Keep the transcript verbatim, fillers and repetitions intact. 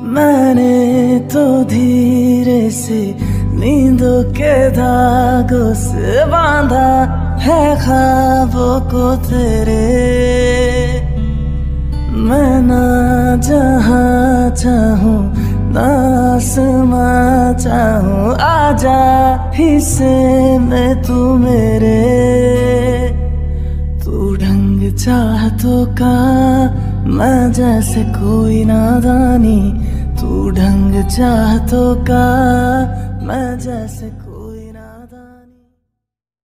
मैंने तो धीरे से नींदों के धागों से बांधा है ख्वाबों को तेरे। मैं ना जहाँ चाहूँ ना आसमां चाहूँ, आजा हिस्से में तू मेरे। तू ढंग चाहतों का मैं जैसे कोई नादानी, तू ढंग चाहतों का मैं जैसे